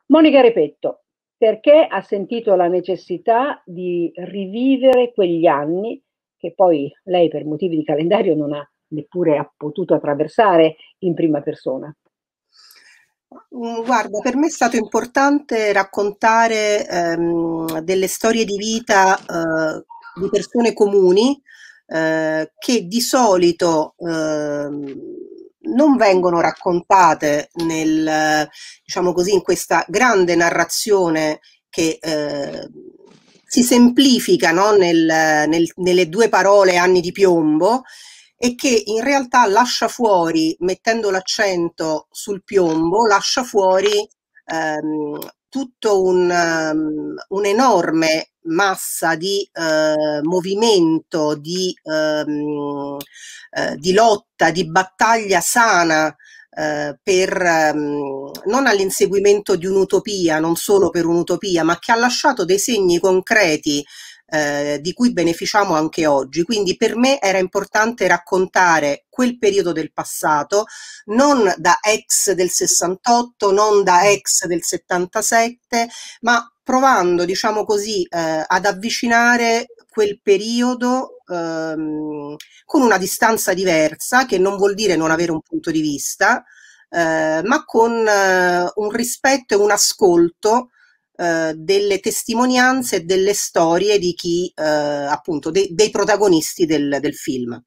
Monica Repetto, perché ha sentito la necessità di rivivere quegli anni che poi lei per motivi di calendario non ha neppure potuto attraversare in prima persona. Guarda, per me è stato importante raccontare delle storie di vita di persone comuni che di solito non vengono raccontate diciamo così, in questa grande narrazione che si semplifica, no, nelle due parole anni di piombo e che in realtà lascia fuori, mettendo l'accento sul piombo, lascia fuori tutto un'enorme massa di movimento, di lotta, di battaglia sana non all'inseguimento di un'utopia, non solo per un'utopia, ma che ha lasciato dei segni concreti di cui beneficiamo anche oggi. Quindi per me era importante raccontare quel periodo del passato, non da ex del 68, non da ex del 77, ma provando, diciamo così, ad avvicinare quel periodo con una distanza diversa, che non vuol dire non avere un punto di vista, ma con un rispetto e un ascolto delle testimonianze e delle storie di chi, appunto, dei protagonisti del film.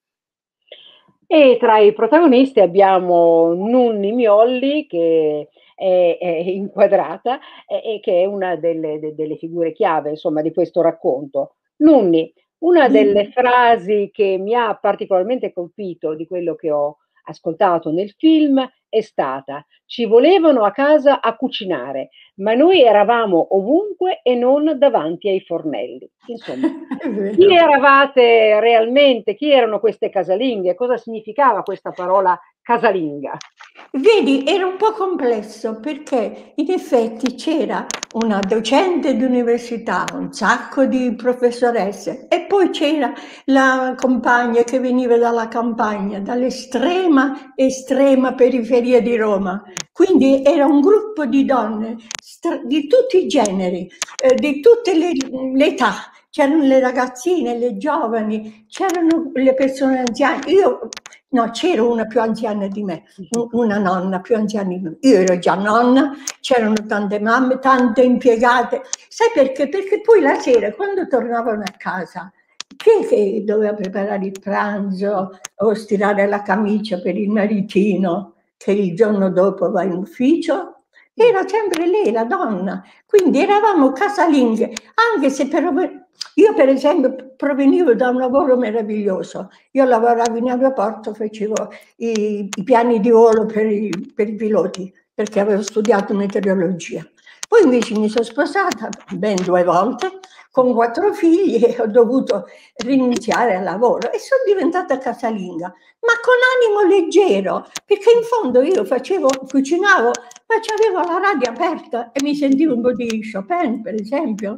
E tra i protagonisti abbiamo Nunni Miolli, che è inquadrata e che è una delle figure chiave, insomma, di questo racconto. Nunni, una delle frasi che mi ha particolarmente colpito di quello che ho ascoltato nel film è stata: ci volevano a casa a cucinare, ma noi eravamo ovunque e non davanti ai fornelli. Insomma, È chi vero. eravate realmente? Chi erano queste casalinghe? Cosa significava questa parola casalinga? Vedi, era un po' complesso perché in effetti c'era una docente d'università, un sacco di professoresse e poi c'era la compagna che veniva dalla campagna, dall'estrema, estrema periferia di Roma. Quindi era un gruppo di donne di tutti i generi, di tutte le età. C'erano le ragazzine, le giovani, c'erano le persone anziane. No, c'era una più anziana di me, una nonna più anziana di me. Io ero già nonna, c'erano tante mamme, tante impiegate. Sai perché? Perché poi la sera, quando tornavano a casa, chi è che doveva preparare il pranzo o stirare la camicia per il maritino che il giorno dopo va in ufficio? Era sempre lei, la donna. Quindi eravamo casalinghe, anche se però io per esempio provenivo da un lavoro meraviglioso. Io lavoravo in aeroporto, facevo i piani di volo per i piloti, perché avevo studiato meteorologia. Poi invece mi sono sposata ben 2 volte, con 4 figli e ho dovuto rinunziare al lavoro e sono diventata casalinga, ma con animo leggero, perché in fondo io cucinavo, ma avevo la radio aperta e mi sentivo un po' di Chopin, per esempio.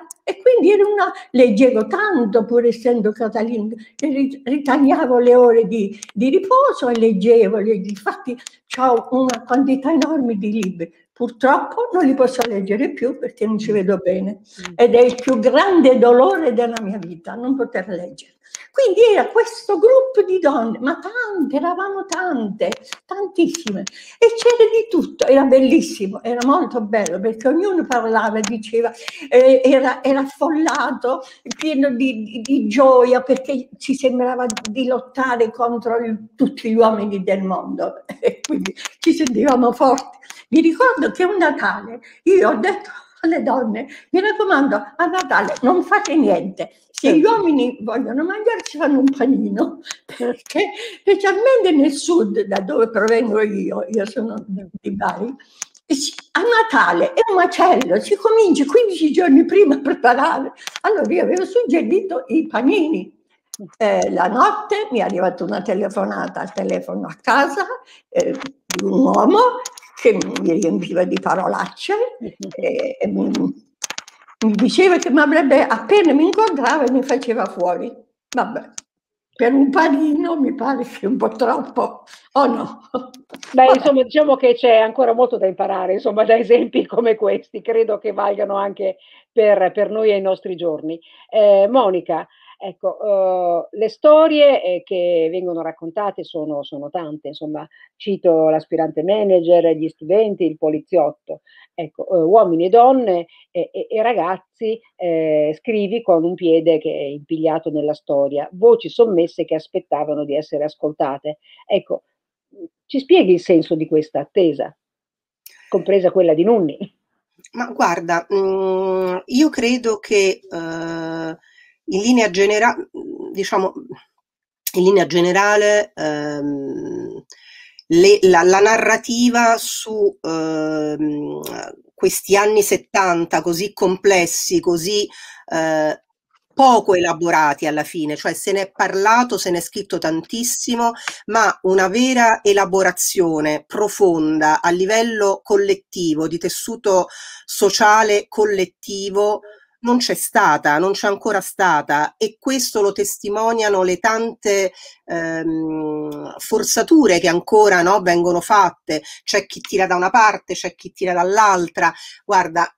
E quindi leggevo tanto, pur essendo casalinga, ritagliavo le ore di riposo e leggevo. Infatti ho una quantità enorme di libri. Purtroppo non li posso leggere più perché non ci vedo bene. Ed è il più grande dolore della mia vita, non poter leggere. Quindi era questo gruppo di donne, ma tante, eravamo tante, tantissime. E c'era di tutto, era bellissimo, era molto bello perché ognuno parlava, diceva, era affollato, pieno di gioia perché ci sembrava di lottare contro tutti gli uomini del mondo e quindi ci sentivamo forti. Mi ricordo che un Natale io ho detto alle donne, mi raccomando, a Natale non fate niente, se gli uomini vogliono mangiare ci fanno un panino, perché specialmente nel sud, da dove provengo io sono di Bari, a Natale è un macello, si comincia 15 giorni prima a preparare. Allora io avevo suggerito i panini. La notte mi è arrivata una telefonata al telefono a casa di un uomo che mi riempiva di parolacce e mi diceva che mi avrebbe, appena mi incontrava, mi faceva fuori. Vabbè. Per un panino mi pare che un po' troppo, o no? Beh, Vabbè. insomma, diciamo che c'è ancora molto da imparare, insomma, da esempi come questi, credo che valgano anche per noi ai nostri giorni. Monica, ecco, le storie che vengono raccontate sono tante, insomma, cito l'aspirante manager, gli studenti, il poliziotto, ecco, uomini e donne e ragazzi, scrivi con un piede che è impigliato nella storia, voci sommesse che aspettavano di essere ascoltate. Ecco, ci spieghi il senso di questa attesa, compresa quella di Nunni? Ma guarda, io credo che in linea diciamo, in linea generale, la narrativa su questi anni 70 così complessi, così eh, poco elaborati alla fine, cioè se ne è parlato, se ne è scritto tantissimo, ma una vera elaborazione profonda a livello collettivo, di tessuto sociale collettivo, non c'è stata, non c'è ancora stata, e questo lo testimoniano le tante forzature che ancora, no, vengono fatte. C'è chi tira da una parte, c'è chi tira dall'altra. Guarda,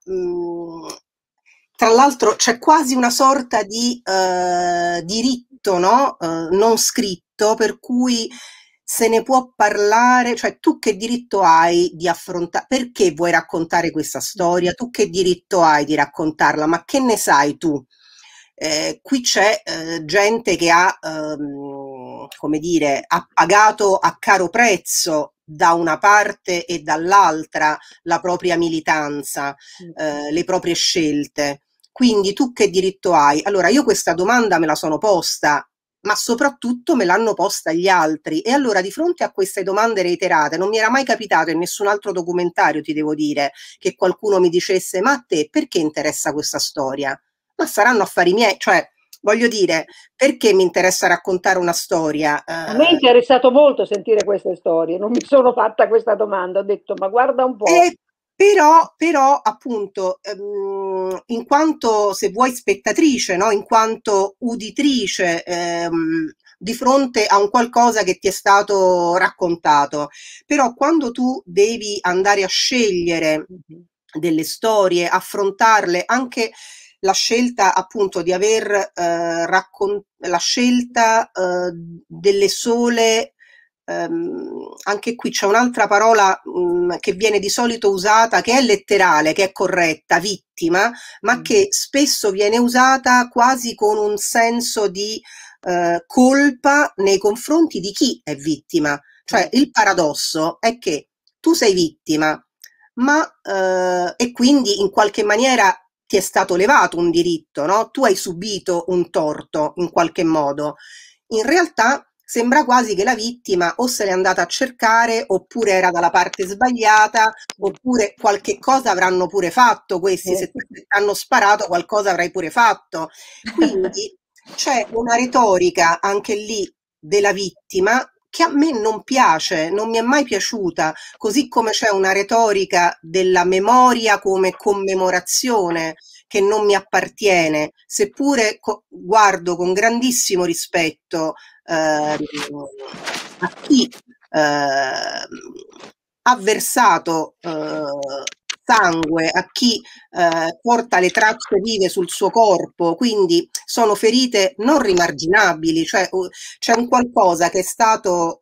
tra l'altro c'è quasi una sorta di diritto, no? Non scritto, per cui se ne può parlare, cioè tu che diritto hai di affrontare, perché vuoi raccontare questa storia? Tu che diritto hai di raccontarla? Ma che ne sai tu? Qui c'è gente che ha, come dire, ha pagato a caro prezzo da una parte e dall'altra la propria militanza, le proprie scelte. Quindi tu che diritto hai? Allora, io questa domanda me la sono posta, ma soprattutto me l'hanno posta gli altri. E allora, di fronte a queste domande reiterate, non mi era mai capitato in nessun altro documentario, ti devo dire, che qualcuno mi dicesse: ma a te perché interessa questa storia? Ma saranno affari miei, cioè, voglio dire, perché mi interessa raccontare una storia? A me è interessato molto sentire queste storie, non mi sono fatta questa domanda, ho detto, ma guarda un po'. Però appunto, in quanto, se vuoi, spettatrice, no? In quanto uditrice, di fronte a un qualcosa che ti è stato raccontato, però quando tu devi andare a scegliere Mhm. delle storie, affrontarle, anche la scelta appunto di aver la scelta delle sole. Anche qui c'è un'altra parola che viene di solito usata, che è letterale, che è corretta, vittima, ma che spesso viene usata quasi con un senso di colpa nei confronti di chi è vittima. Cioè il paradosso è che tu sei vittima, ma e quindi in qualche maniera ti è stato levato un diritto, no? Tu hai subito un torto in qualche modo. In realtà sembra quasi che la vittima o se l'è andata a cercare, oppure era dalla parte sbagliata, oppure qualche cosa avranno pure fatto questi, se ti hanno sparato qualcosa avrai pure fatto. Quindi c'è una retorica anche lì della vittima che a me non piace, non mi è mai piaciuta, così come c'è una retorica della memoria come commemorazione che non mi appartiene, seppure guardo con grandissimo rispetto a chi ha versato sangue, a chi porta le tracce vive sul suo corpo, quindi sono ferite non rimarginabili, cioè c'è un qualcosa che è stato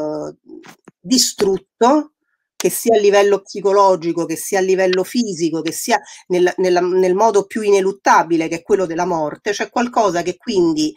distrutto, che sia a livello psicologico, che sia a livello fisico, che sia nel modo più ineluttabile, che è quello della morte. C'è qualcosa che quindi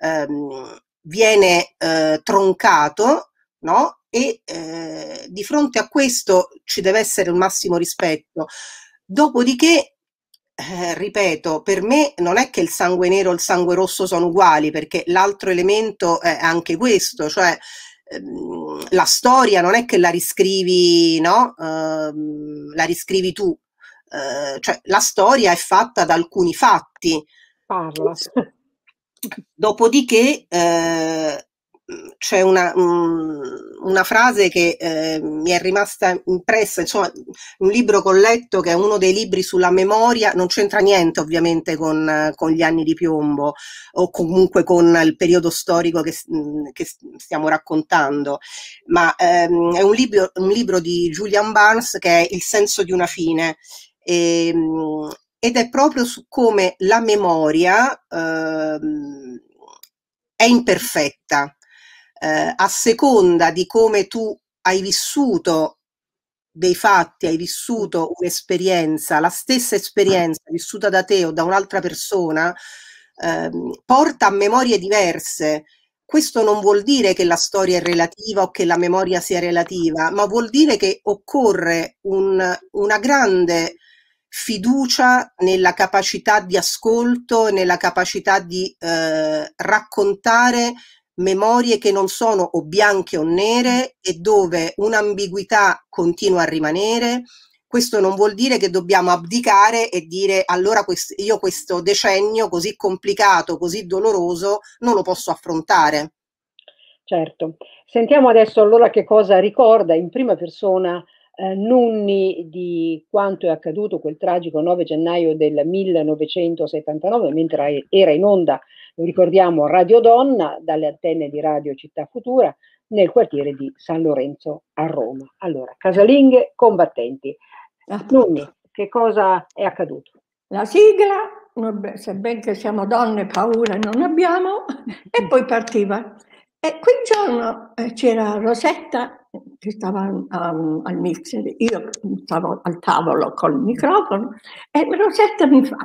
viene troncato, no? E di fronte a questo ci deve essere il massimo rispetto. Dopodiché, ripeto, per me non è che il sangue nero e il sangue rosso sono uguali, perché l'altro elemento è anche questo, cioè la storia non è che la riscrivi, no? La riscrivi tu, cioè la storia è fatta da alcuni fatti. Parla. Dopodiché c'è una frase che mi è rimasta impressa, insomma, un libro che ho letto, che è uno dei libri sulla memoria, non c'entra niente ovviamente con gli anni di piombo o comunque con il periodo storico che stiamo raccontando, ma è un libro di Julian Barnes che è Il senso di una fine. Ed è proprio su come la memoria è imperfetta, a seconda di come tu hai vissuto dei fatti, hai vissuto un'esperienza, la stessa esperienza vissuta da te o da un'altra persona, porta a memorie diverse. Questo non vuol dire che la storia è relativa o che la memoria sia relativa, ma vuol dire che occorre una grande fiducia nella capacità di ascolto, nella capacità di raccontare memorie che non sono o bianche o nere e dove un'ambiguità continua a rimanere. Questo non vuol dire che dobbiamo abdicare e dire allora io questo decennio così complicato, così doloroso, non lo posso affrontare. Certo. Sentiamo adesso allora che cosa ricorda in prima persona Nunni di quanto è accaduto quel tragico 9 gennaio del 1979, mentre era in onda, lo ricordiamo, Radio Donna, dalle antenne di Radio Città Futura, nel quartiere di San Lorenzo a Roma. Allora, casalinghe combattenti. Nunni, che cosa è accaduto? La sigla, sebbene che siamo donne, paura non abbiamo, e poi partiva. E quel giorno c'era Rosetta che stava al mixer, io stavo al tavolo col microfono e Rosetta mi fa,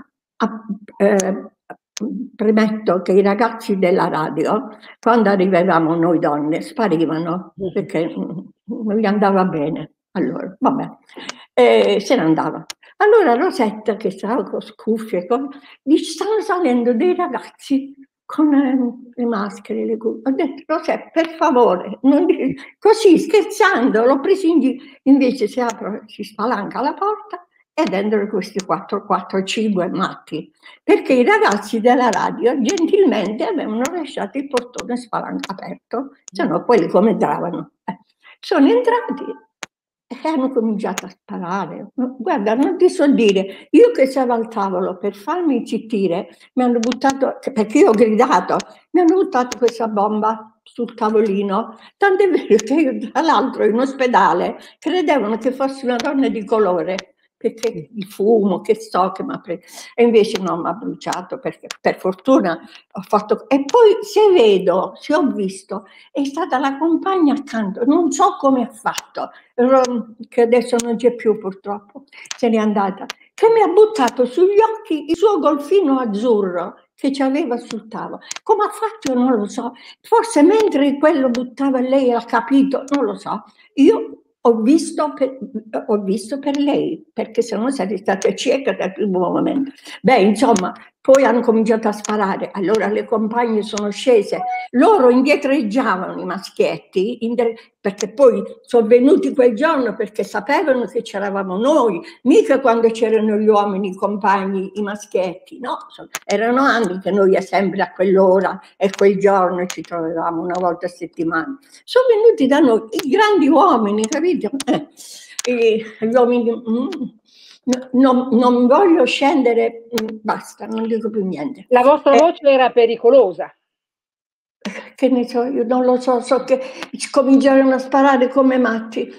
premetto che i ragazzi della radio, quando arrivavamo noi donne, sparivano perché non gli andava bene. Allora, vabbè, se ne andava. Allora Rosetta, che stava con scuffie, dice, stanno salendo dei ragazzi con le maschere, le cuffie. Ho detto, Rosetta, per favore, non così scherzando, l'ho preso in giro. Invece si spalanca la porta e dentro questi 4-5 matti, perché i ragazzi della radio gentilmente avevano lasciato il portone aperto, se no quelli come entravano. Sono entrati e hanno cominciato a sparare. Guarda, non ti so dire, io che stavo al tavolo per farmi zittire, mi hanno buttato, perché io ho gridato, mi hanno buttato questa bomba sul tavolino, tant'è vero che io tra l'altro in ospedale credevano che fossi una donna di colore, perché il fumo, che so, che mi ha preso, e invece no, mi ha bruciato, perché per fortuna ho fatto, e poi se ho visto, è stata la compagna accanto, non so come ha fatto, che adesso non c'è più purtroppo, se n'è andata, che mi ha buttato sugli occhi il suo golfino azzurro che ci aveva sul tavolo. Come ha fatto non lo so, forse mentre quello buttava lei ha capito, non lo so. Io ho visto per lei, perché se no sarei stata cieca dal primo momento. Beh, insomma, poi hanno cominciato a sparare, allora le compagne sono scese, loro indietreggiavano i maschietti, perché poi sono venuti quel giorno perché sapevano che c'eravamo noi, mica quando c'erano gli uomini, i compagni, i maschietti, no, erano anni che noi sempre a quell'ora e quel giorno ci trovavamo una volta a settimana. Sono venuti da noi i grandi uomini, capito? Gli uomini... Non voglio scendere, basta, non dico più niente. La vostra voce era pericolosa. Che ne so, io non lo so, so che cominciarono a sparare come matti,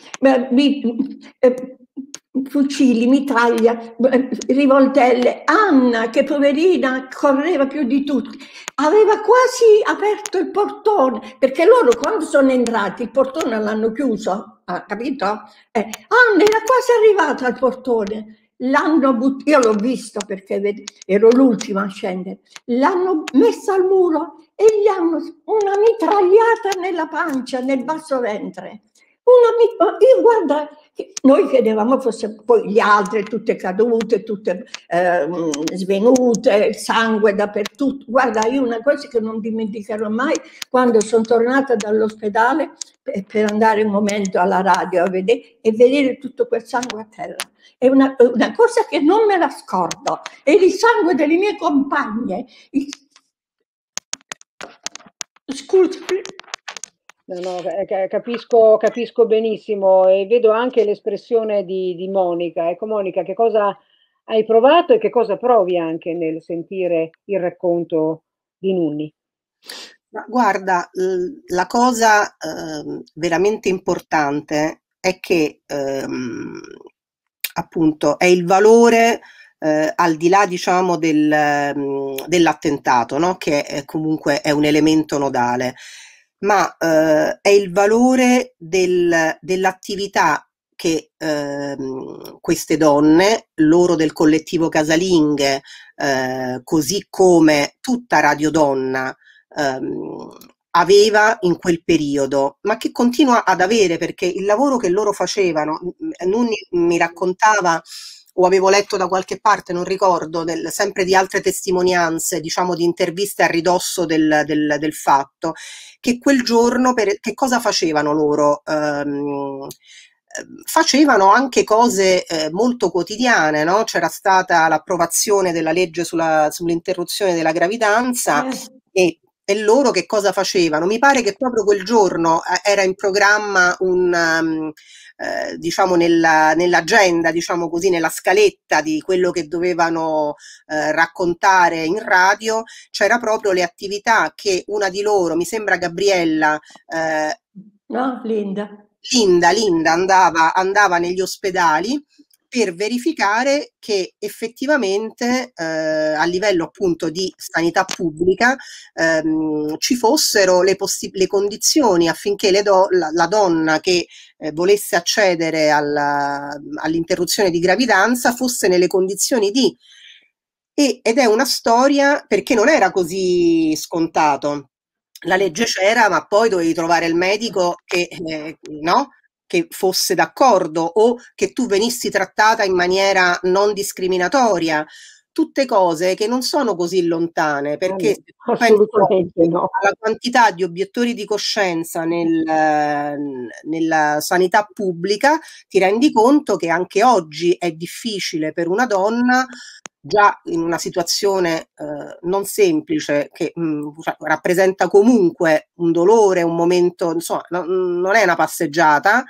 fucili, mitraglia, rivoltelle. Anna, che poverina, correva più di tutti, aveva quasi aperto il portone, perché loro quando sono entrati il portone l'hanno chiuso, capito? Anna era quasi arrivata al portone. Io l'ho visto perché ero l'ultima a scendere, l'hanno messa al muro e gli hanno una mitragliata nella pancia, nel basso ventre. Io guarda, noi credevamo fosse poi gli altri, tutte cadute, tutte svenute, sangue dappertutto. Guarda, io una cosa che non dimenticherò mai, quando sono tornata dall'ospedale per andare un momento alla radio a vedere e vedere tutto quel sangue a terra. È una cosa che non me la scordo. È il sangue delle mie compagne. Scusi, No, no, capisco benissimo e vedo anche l'espressione di Monica. Ecco, Monica, che cosa hai provato e che cosa provi anche nel sentire il racconto di Nunni? Ma guarda, la cosa veramente importante è che appunto è il valore al di là, diciamo, dell'attentato, no? Che comunque è un elemento nodale, ma è il valore dell'attività che queste donne, loro del collettivo casalinghe, così come tutta Radio Donna, aveva in quel periodo, ma che continua ad avere perché il lavoro che loro facevano, Nunni mi raccontava o avevo letto da qualche parte, non ricordo, sempre di altre testimonianze, diciamo di interviste a ridosso del fatto, che quel giorno, che cosa facevano loro? Facevano anche cose molto quotidiane, no? C'era stata l'approvazione della legge sull'interruzione della gravidanza e loro che cosa facevano? Mi pare che proprio quel giorno era in programma diciamo nell'agenda, diciamo così, nella scaletta di quello che dovevano raccontare in radio, c'era proprio le attività che una di loro, mi sembra Gabriella, no, Linda. Linda andava negli ospedali per verificare che effettivamente a livello appunto di sanità pubblica ci fossero le condizioni affinché la donna che volesse accedere all'interruzione di gravidanza fosse nelle condizioni di... Ed è una storia perché non era così scontato. La legge c'era, ma poi dovevi trovare il medico che, no? Che fosse d'accordo o che tu venissi trattata in maniera non discriminatoria. Tutte cose che non sono così lontane, perché se tu pensi Assolutamente no. alla quantità di obiettori di coscienza nella sanità pubblica, ti rendi conto che anche oggi è difficile per una donna già in una situazione non semplice che rappresenta comunque un dolore, un momento, insomma, non è una passeggiata,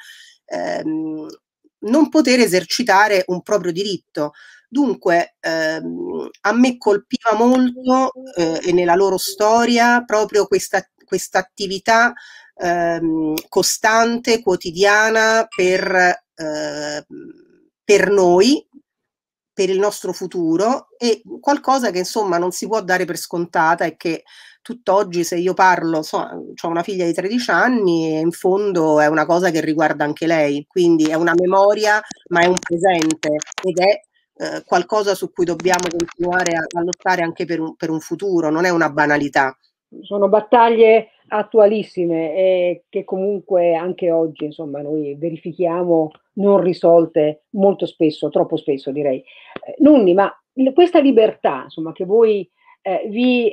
non poter esercitare un proprio diritto. Dunque a me colpiva molto e nella loro storia proprio questa attività costante, quotidiana per noi, per il nostro futuro e qualcosa che insomma non si può dare per scontata e che tutt'oggi se io parlo, ho una figlia di 13 anni e in fondo è una cosa che riguarda anche lei, quindi è una memoria ma è un presente ed è qualcosa su cui dobbiamo continuare a lottare anche per un futuro, non è una banalità. Sono battaglie attualissime e che comunque anche oggi, insomma, noi verifichiamo non risolte molto spesso, troppo spesso direi. Nunni, ma questa libertà, insomma, che voi vi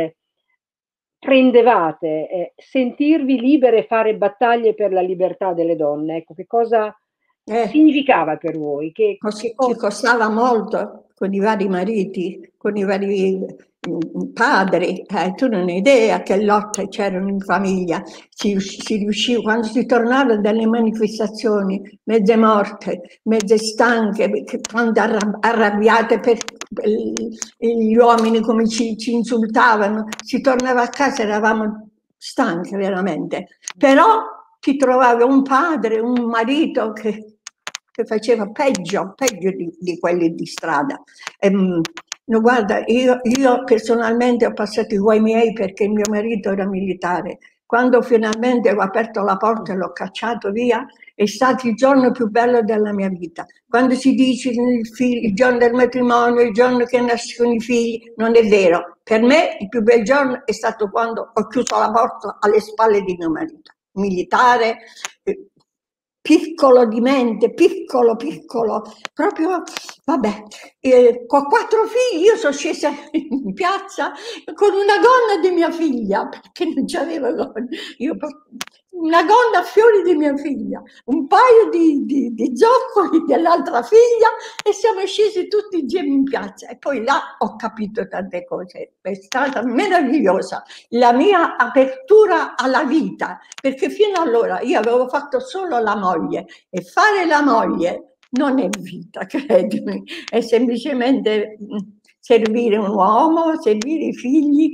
prendevate, sentirvi libere e fare battaglie per la libertà delle donne, ecco, che cosa significava per voi? Ci costava molto con i vari mariti, con i vari padri, tu non hai idea che lotte c'erano in famiglia, si riusciva, quando si tornava dalle manifestazioni, mezze morte, mezze stanche, quando arrabbiate per gli uomini come ci insultavano, si tornava a casa, eravamo stanche veramente, però ti trovavi un padre, un marito che faceva peggio di quelli di strada. No, guarda, io personalmente ho passato i guai miei perché il mio marito era militare. Quando finalmente ho aperto la porta e l'ho cacciato via, è stato il giorno più bello della mia vita. Quando si dice il giorno del matrimonio, il giorno che nascono i figli, non è vero. Per me il più bel giorno è stato quando ho chiuso la porta alle spalle di mio marito, militare, piccolo di mente, piccolo, proprio, vabbè, con 4 figli io sono scesa in piazza con una gonna di mia figlia, perché non c'avevo gonna. Io una gonna a fiori di mia figlia, un paio di zoccoli dell'altra figlia e siamo scesi tutti insieme in piazza e poi là ho capito tante cose, è stata meravigliosa la mia apertura alla vita, perché fino allora io avevo fatto solo la moglie e fare la moglie non è vita, credimi, è semplicemente servire un uomo, servire i figli,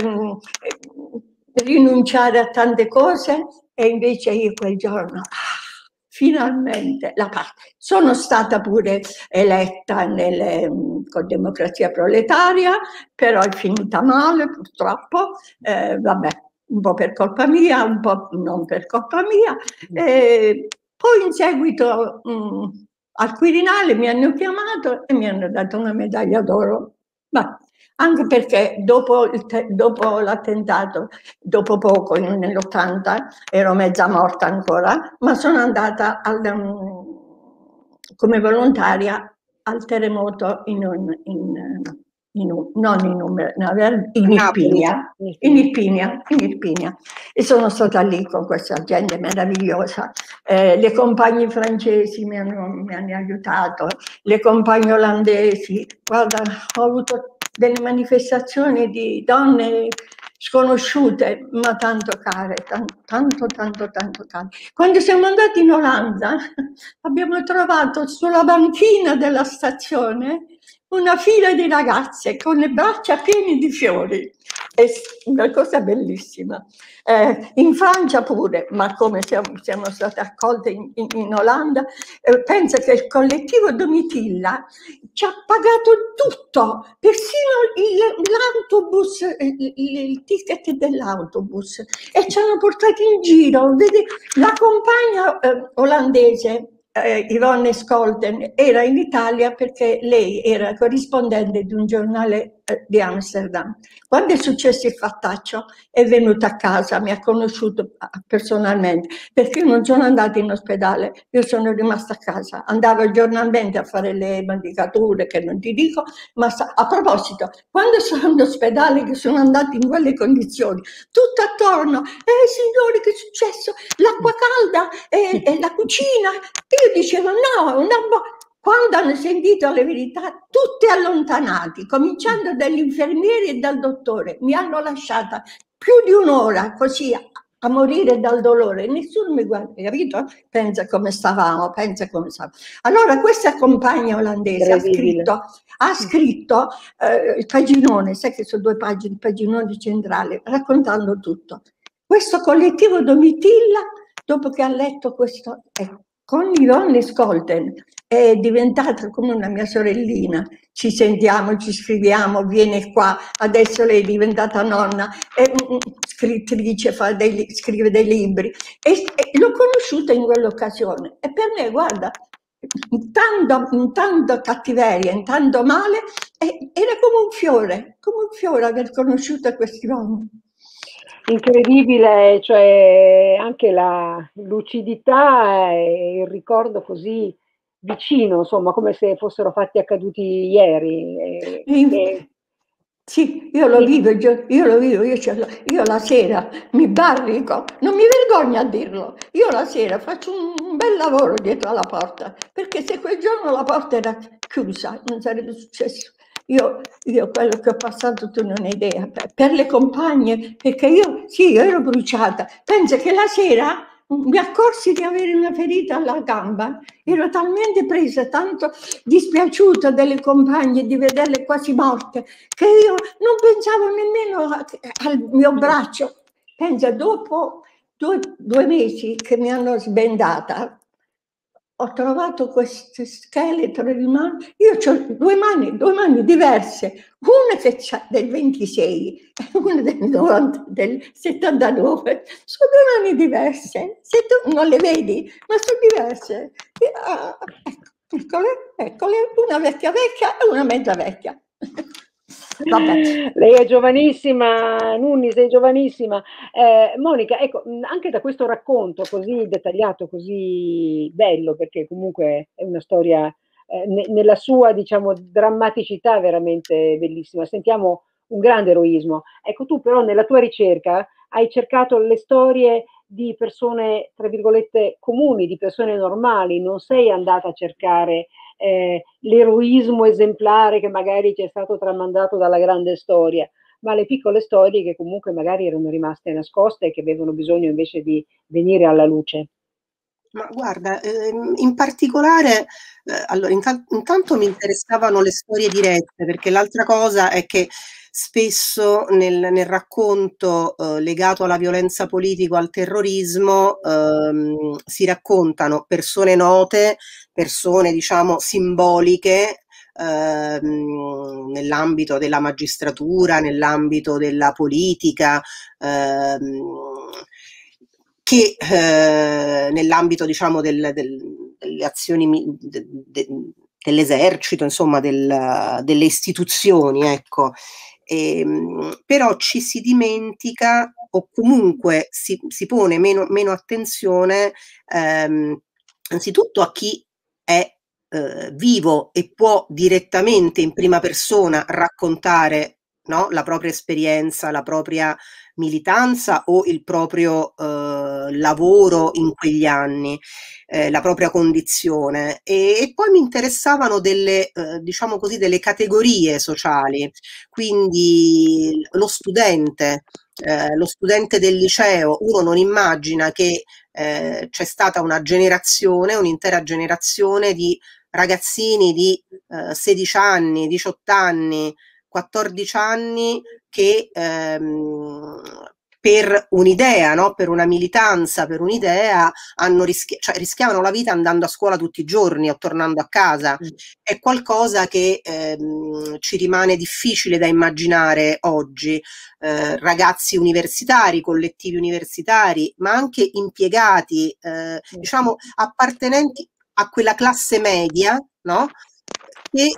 rinunciare a tante cose e invece io quel giorno, finalmente, sono stata pure eletta con Democrazia Proletaria, però è finita male purtroppo, vabbè, un po' per colpa mia, un po' non per colpa mia. Poi in seguito al Quirinale mi hanno chiamato e mi hanno dato una medaglia d'oro. Ma anche perché dopo l'attentato, dopo poco, nell'80, ero mezza morta ancora, ma sono andata come volontaria al terremoto non in Irpinia, in Irpinia, e sono stata lì con questa gente meravigliosa. Le compagne francesi mi hanno aiutato, le compagne olandesi, guarda, ho avuto delle manifestazioni di donne sconosciute, ma tanto care, tanto care. Quando siamo andati in Olanda abbiamo trovato sulla banchina della stazione una fila di ragazze con le braccia piene di fiori, è una cosa bellissima. In Francia pure, ma come siamo state accolte in Olanda, pensa che il collettivo Domitilla ci ha pagato tutto, persino l'autobus, il ticket dell'autobus, e ci hanno portati in giro. Vedi, la compagna olandese, Yvonne Scholten, era in Italia perché lei era corrispondente di un giornale di Amsterdam. Quando è successo il fattaccio è venuta a casa, mi ha conosciuto personalmente, perché io non sono andata in ospedale, io sono rimasta a casa, andavo giornalmente a fare le medicature che non ti dico, ma a proposito, quando sono in ospedale, che sono andata in quelle condizioni, tutto attorno, signori, che è successo? L'acqua calda e la cucina. Io dicevo no, quando hanno sentito la verità, tutti allontanati, cominciando dagli infermieri e dal dottore, mi hanno lasciata più di un'ora così a morire dal dolore, nessuno mi guarda, capito? Pensa come stavamo, Allora questa compagna olandese ha scritto il paginone, sai che sono 2 pagine, il paginone centrale, raccontando tutto. Questo collettivo Domitilla, dopo che ha letto questo, con Yvonne Scholten, è diventata come una mia sorellina, ci sentiamo, ci scriviamo, viene qua, adesso lei è diventata nonna, è scrittrice, scrive dei libri, e l'ho conosciuta in quell'occasione, e per me, guarda, in tanto cattiveria, in tanto male, era come un fiore aver conosciuto questi uomini. Incredibile, cioè anche la lucidità e il ricordo così vicino, insomma, come se fossero fatti accaduti ieri. Sì, io lo vivo, io la sera mi barrico, non mi vergogno a dirlo, io la sera faccio un bel lavoro dietro alla porta, perché se quel giorno la porta era chiusa non sarebbe successo. Io quello che ho passato tu non hai idea, per le compagne, perché io ero bruciata, pensa che la sera mi accorsi di avere una ferita alla gamba, ero talmente presa, tanto dispiaciuta delle compagne di vederle quasi morte, che io non pensavo nemmeno al mio braccio. Pensa, dopo 2 mesi che mi hanno sbendata, ho trovato questo scheletro di mano. Io ho 2 mani diverse, una che c'ha del 26 e una del 79. Sono 2 mani diverse. Se tu non le vedi, ma sono diverse. Eccole, una vecchia e una mezza vecchia. Vabbè. Lei è giovanissima, Nunni, sei giovanissima. Monica, ecco, anche da questo racconto così dettagliato, così bello, perché comunque è una storia nella sua, diciamo, drammaticità veramente bellissima. Sentiamo un grande eroismo. Ecco, tu però nella tua ricerca hai cercato le storie di persone, tra virgolette, comuni, di persone normali, non sei andata a cercare l'eroismo esemplare che magari ci è stato tramandato dalla grande storia, ma le piccole storie che comunque magari erano rimaste nascoste e che avevano bisogno invece di venire alla luce. Ma guarda, in particolare, allora intanto mi interessavano le storie dirette, perché l'altra cosa è che spesso nel racconto, legato alla violenza politica, al terrorismo, si raccontano persone note, persone diciamo simboliche, nell'ambito della magistratura, nell'ambito della politica, che nell'ambito diciamo delle azioni dell'esercito, insomma delle istituzioni, ecco. Però ci si dimentica o comunque si pone meno attenzione anzitutto a chi è vivo e può direttamente in prima persona raccontare, no, la propria esperienza, la propria militanza o il proprio lavoro in quegli anni, la propria condizione. E poi mi interessavano diciamo così, delle categorie sociali, quindi lo studente del liceo, uno non immagina che c'è stata una generazione, un'intera generazione di ragazzini di 16 anni, 18 anni, 14 anni che per un'idea, no? Per una militanza, per un'idea, rischiavano la vita andando a scuola tutti i giorni o tornando a casa. È qualcosa che ci rimane difficile da immaginare oggi. Ragazzi universitari, collettivi universitari, ma anche impiegati, diciamo appartenenti a quella classe media, no? Che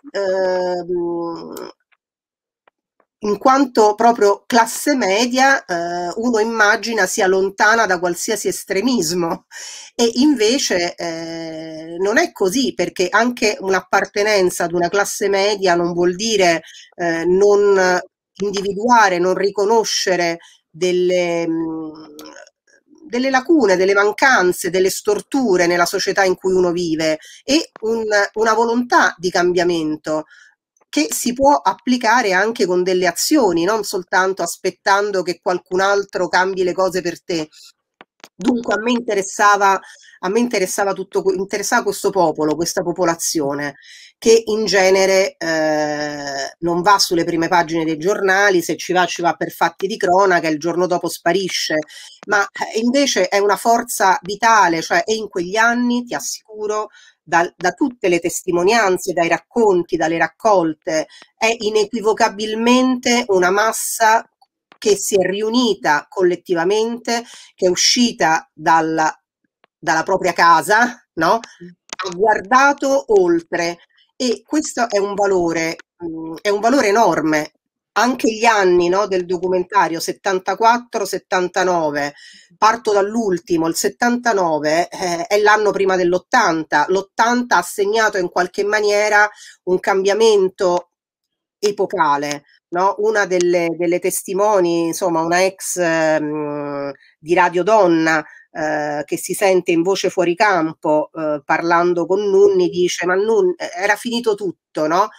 in quanto proprio classe media uno immagina sia lontana da qualsiasi estremismo e invece non è così, perché anche un'appartenenza ad una classe media non vuol dire non individuare, non riconoscere delle lacune, delle mancanze, delle storture nella società in cui uno vive e una volontà di cambiamento che si può applicare anche con delle azioni, non soltanto aspettando che qualcun altro cambi le cose per te. Dunque a me interessava interessava questo popolo, questa popolazione, che in genere non va sulle prime pagine dei giornali, se ci va per fatti di cronaca, il giorno dopo sparisce, ma invece è una forza vitale, cioè e in quegli anni, ti assicuro, da tutte le testimonianze, dai racconti, dalle raccolte, è inequivocabilmente una massa che si è riunita collettivamente, che è uscita dalla propria casa, no? Ha guardato oltre e questo è un valore enorme. Anche gli anni, no, del documentario 74-79, parto dall'ultimo, il 79 è l'anno prima dell'80, l'80 ha segnato in qualche maniera un cambiamento epocale, no? Una delle testimoni, insomma una ex di Radio Donna che si sente in Voce fuori campo parlando con Nunni, dice ma era finito tutto, no?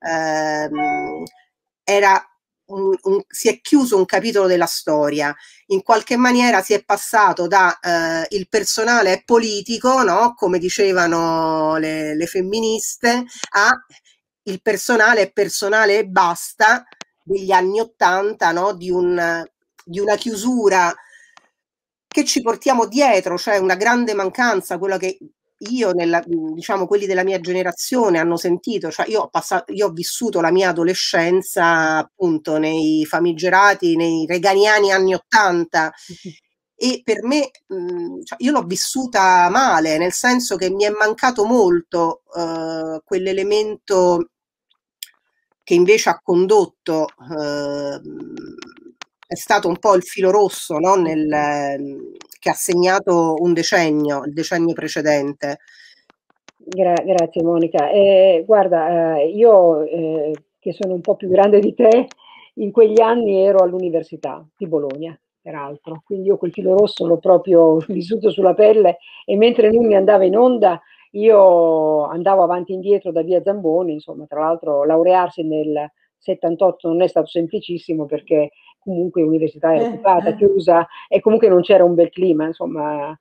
Si è chiuso un capitolo della storia, in qualche maniera si è passato da il personale è politico, no? Come dicevano le femministe, a il personale è personale e basta degli anni '80, no? Di una chiusura che ci portiamo dietro, cioè una grande mancanza, quella che io, diciamo, quelli della mia generazione hanno sentito, cioè io ho vissuto la mia adolescenza appunto nei famigerati, nei reganiani anni '80 e per me cioè, io l'ho vissuta male, nel senso che mi è mancato molto quell'elemento che invece ha condotto è stato un po' il filo rosso, no? Che ha segnato un decennio, il decennio precedente. Grazie Monica. Guarda, io che sono un po' più grande di te, in quegli anni ero all'Università di Bologna peraltro, quindi io quel filo rosso l'ho proprio vissuto sulla pelle, e mentre lui mi andava in onda io andavo avanti e indietro da via Zamboni, insomma, tra l'altro laurearsi nel 78 non è stato semplicissimo, perché comunque l'università era occupata, chiusa, e comunque non c'era un bel clima, insomma,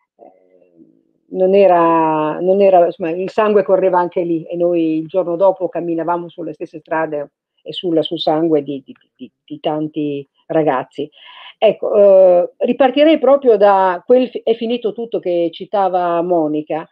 insomma, il sangue correva anche lì, e noi il giorno dopo camminavamo sulle stesse strade e sul sangue di tanti ragazzi. Ecco, ripartirei proprio da quel È finito tutto che citava Monica.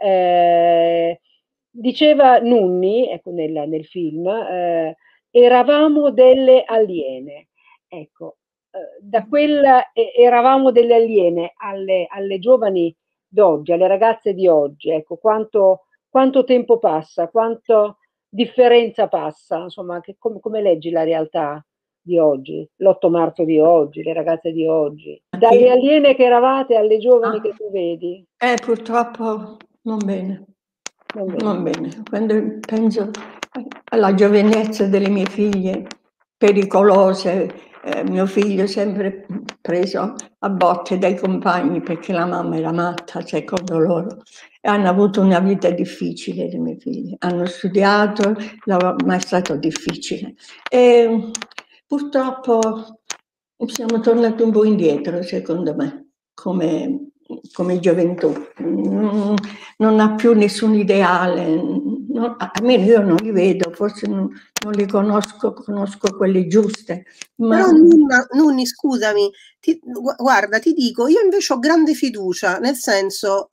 Diceva Nunni, ecco, nel film, eravamo delle aliene. Ecco, da quella eravamo delle aliene alle giovani d'oggi, alle ragazze di oggi, ecco, quanto tempo passa, quanto differenza passa, insomma, come leggi la realtà di oggi, l'8 marzo di oggi, le ragazze di oggi, dalle aliene che eravate alle giovani che tu vedi? Purtroppo non bene. Non bene. Quando penso alla giovinezza delle mie figlie, pericolose, mio figlio sempre preso a botte dai compagni perché la mamma era matta, secondo loro, e hanno avuto una vita difficile le mie figlie. Hanno studiato, ma è stato difficile. E purtroppo siamo tornati un po' indietro, secondo me, come gioventù. Non ha più nessun ideale, almeno io non li vedo, forse non li conosco quelle giuste. Però Nunni, scusami, guarda, ti dico, io invece ho grande fiducia, nel senso,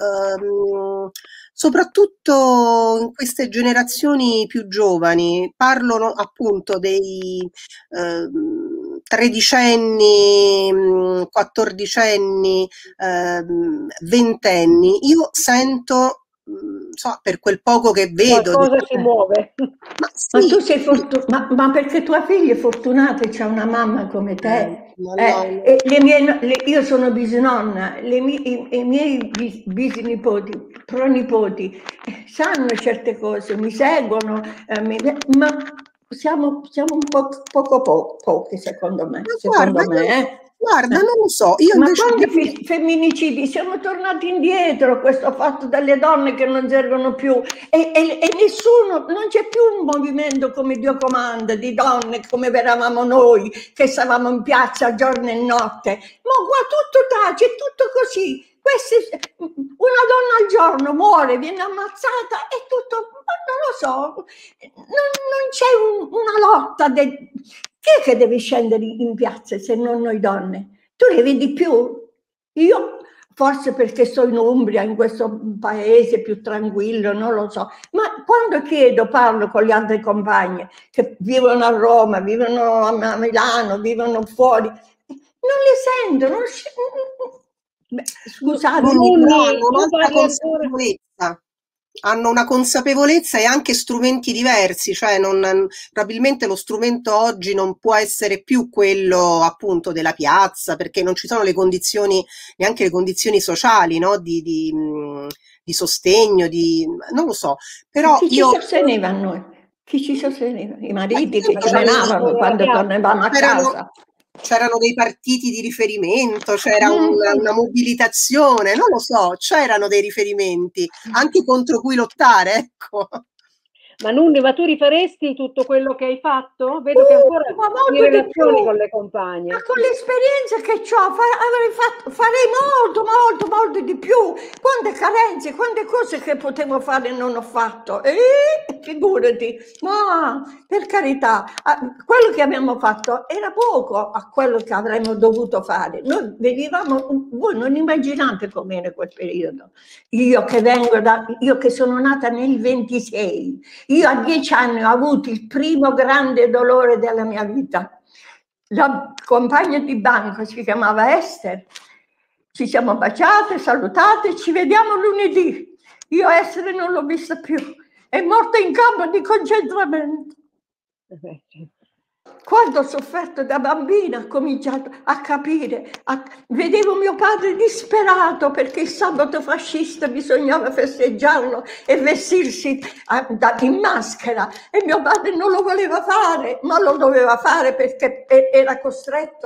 soprattutto in queste generazioni più giovani, parlano appunto dei tredicenni, quattordicenni, ventenni. Io sento, so, per quel poco che vedo, qualcosa si muove. Ma Ma sì, tu sei ma perché tua figlia è fortunata, c'è una mamma come te. E io sono bisnonna, i miei bisnipoti, pronipoti, sanno certe cose, mi seguono, ma siamo un po' pochi, secondo me. Guarda, non lo so, io Ma invece... quando i femminicidi siamo tornati indietro, questo fatto delle donne che non servono più, e nessuno, non c'è più un movimento come Dio comanda di donne come eravamo noi, che stavamo in piazza giorno e notte. Ma qua tutto tace, tutto così. Una donna al giorno muore, viene ammazzata, e tutto, non lo so, non c'è una lotta. Chi è che deve scendere in piazza se non noi donne? Tu le vedi più? Io, forse perché sto in Umbria, in questo paese più tranquillo, non lo so, ma quando parlo con le altre compagne che vivono a Roma, vivono a Milano, vivono fuori, non le sento, scusate, hanno una consapevolezza e anche strumenti diversi, cioè probabilmente lo strumento oggi non può essere più quello appunto della piazza, perché non ci sono le condizioni, neanche le condizioni sociali, no? di sostegno, non lo so, però chi ci sosteneva a noi? Chi ci sosteneva? I mariti che ci menavano quando tornavamo a casa. C'erano dei partiti di riferimento, c'era una mobilitazione, non lo so, c'erano dei riferimenti anche contro cui lottare, ecco. Ma Nunni, ma tu rifaresti tutto quello che hai fatto? Vedo che ancora in relazioni con le compagne. Ma con l'esperienza che ho, farei molto di più. Quante carenze, quante cose che potevo fare e non ho fatto. Figurati, ma per carità, quello che abbiamo fatto era poco a quello che avremmo dovuto fare. Noi venivamo, voi non immaginate com'era quel periodo. Io che sono nata nel 26, io a 10 anni ho avuto il primo grande dolore della mia vita. La compagna di banco si chiamava Esther, ci siamo baciate, salutate, ci vediamo lunedì. Io Esther non l'ho vista più, è morta in campo di concentramento. Quando ho sofferto da bambina ho cominciato a capire, vedevo mio padre disperato perché il sabato fascista bisognava festeggiarlo e vestirsi in maschera, e mio padre non lo voleva fare, ma lo doveva fare perché era costretto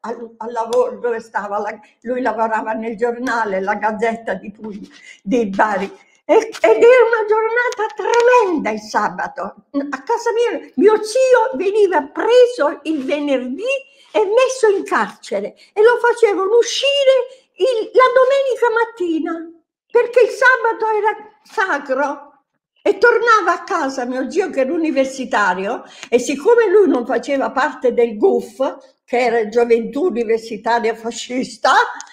al lavoro dove stava, lui lavorava nel giornale, la Gazzetta di Puglia, di Bari, ed era una giornata tremenda il sabato. A casa mia, mio zio veniva preso il venerdì e messo in carcere e lo facevano uscire la domenica mattina, perché il sabato era sacro. E tornava a casa mio zio, che era universitario, e siccome lui non faceva parte del GUF, che era Gioventù Universitaria Fascista,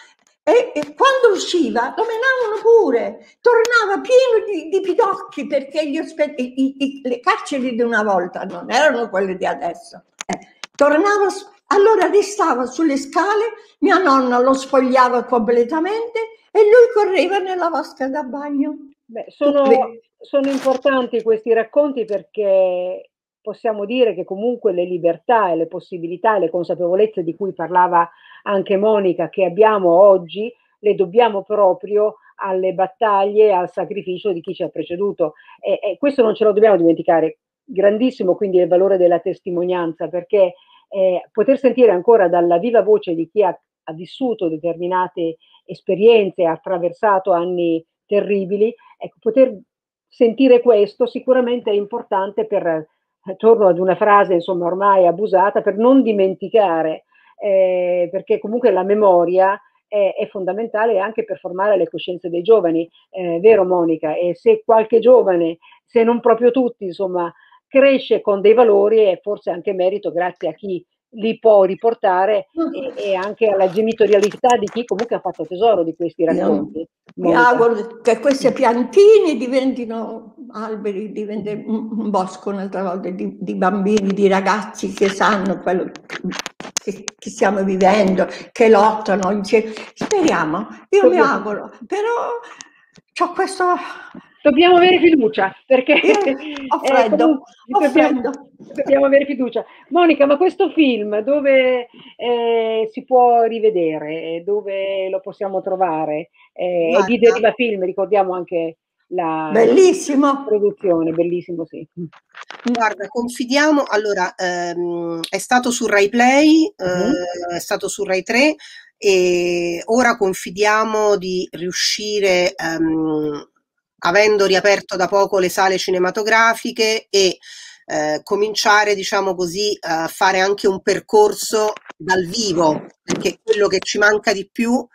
e quando usciva lo menavano pure, tornava pieno di pidocchi, perché le carceri di una volta non erano quelle di adesso. Tornava, allora restava sulle scale, mia nonna lo spogliava completamente e lui correva nella vasca da bagno. Beh, sono importanti questi racconti, perché possiamo dire che comunque le libertà e le possibilità e le consapevolezze di cui parlava anche Monica, che abbiamo oggi, le dobbiamo proprio alle battaglie e al sacrificio di chi ci ha preceduto. E questo non ce lo dobbiamo dimenticare. Grandissimo quindi il valore della testimonianza, perché poter sentire ancora dalla viva voce di chi ha vissuto determinate esperienze, ha attraversato anni terribili, ecco, poter sentire questo sicuramente è importante per, torno ad una frase insomma ormai abusata, per non dimenticare, perché comunque la memoria è fondamentale anche per formare le coscienze dei giovani, vero Monica? E se qualche giovane, se non proprio tutti, insomma, cresce con dei valori, è forse anche merito grazie a chi li può riportare e anche alla genitorialità di chi comunque ha fatto tesoro di questi racconti. Mi auguro che questi piantini diventino alberi, diventi un bosco un'altra volta di bambini, di ragazzi che sanno quello che stiamo vivendo, che lottano insieme. Speriamo, io mi auguro, però c'ho questo... Dobbiamo avere fiducia, perché ho freddo, dobbiamo avere fiducia. Monica, ma questo film dove si può rivedere? Dove lo possiamo trovare? È di Deriva Film, ricordiamo anche la produzione, bellissimo, sì. Guarda, confidiamo, allora, è stato su Rai Play, è stato su Rai 3 e ora confidiamo di riuscire, avendo riaperto da poco le sale cinematografiche, e cominciare, diciamo così, a fare anche un percorso dal vivo, perché quello che ci manca di più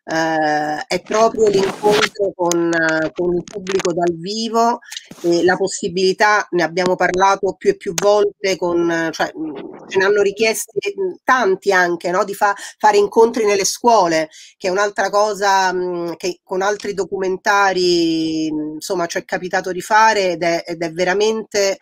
è proprio l'incontro con il pubblico dal vivo, e la possibilità, ne abbiamo parlato più e più volte, cioè, ce ne hanno richiesti tanti anche, no? Di fare incontri nelle scuole, che è un'altra cosa che con altri documentari insomma ci è capitato di fare, ed è veramente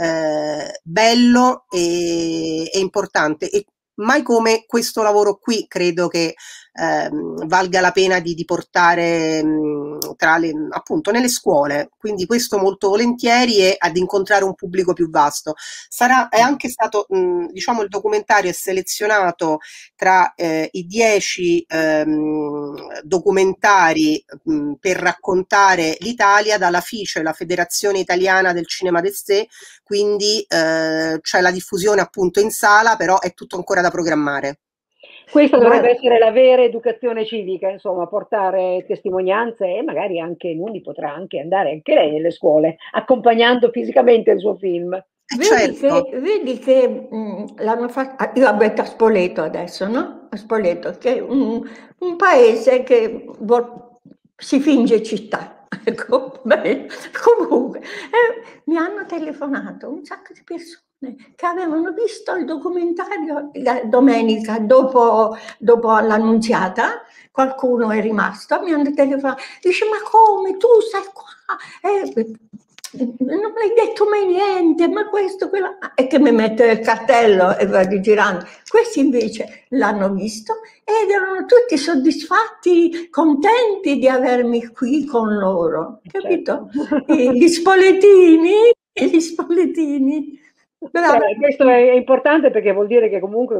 bello e importante, e mai come questo lavoro qui credo che valga la pena di portare appunto nelle scuole, quindi questo molto volentieri, e ad incontrare un pubblico più vasto. È anche stato, diciamo, il documentario è selezionato tra i 10 documentari per raccontare l'Italia dalla FICE, la Federazione Italiana del Cinema d'Essai, quindi c'è la diffusione appunto in sala, però è tutto ancora da programmare. Questa dovrebbe essere la vera educazione civica, insomma, portare testimonianze, e magari anche Nuni potrà anche andare anche lei nelle scuole, accompagnando fisicamente il suo film. Vedi che l'hanno fatto, io abito a Spoleto adesso, no? A Spoleto, che è un paese che si finge città. Ecco, bene. Comunque, mi hanno telefonato un sacco di persone che avevano visto il documentario la domenica dopo l'Annunziata. Qualcuno è rimasto, mi hanno telefonato, dice: ma come, tu sei qua? Non hai detto mai niente, ma questo, quello, e che mi mette il cartello e va rigirando. Questi invece l'hanno visto ed erano tutti soddisfatti, contenti di avermi qui con loro, capito? Certo. Gli spoletini. Brava. Questo è importante perché vuol dire che comunque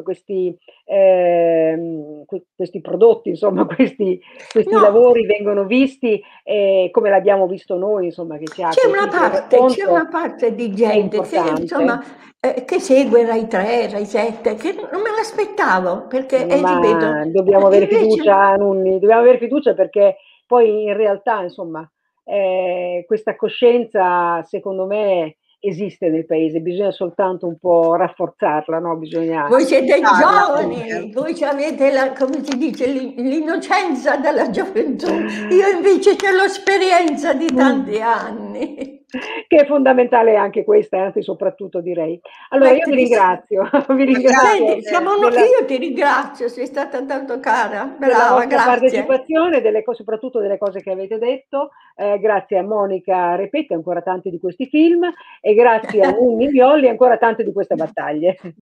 questi prodotti, insomma, questi No, lavori vengono visti come l'abbiamo visto noi, insomma, che ci ha colpito il c'è una racconto, parte di è gente che insomma importante. che segue Rai 3, Rai 7, che non me l'aspettavo, perché ripeto, Ma dobbiamo avere invece fiducia, Nunni, dobbiamo avere fiducia perché poi in realtà, insomma, questa coscienza, secondo me, esiste nel paese, bisogna soltanto un po' rafforzarla, no? Bisogna voi siete Parla giovani, anche. voi avete la, come si dice, l'innocenza della gioventù, io invece ho l'esperienza di tanti anni. che è fondamentale anche questa, anzi soprattutto direi. Allora io vi Mettersi. ringrazio, vi ringrazio Senti, Grazie. io ti ringrazio, sei stata tanto cara, della brava, vostra grazie. partecipazione, soprattutto delle cose che avete detto, grazie a Monica Repet, ancora tanti di questi film, e grazie a Nunni Violli, ancora tante di queste battaglie.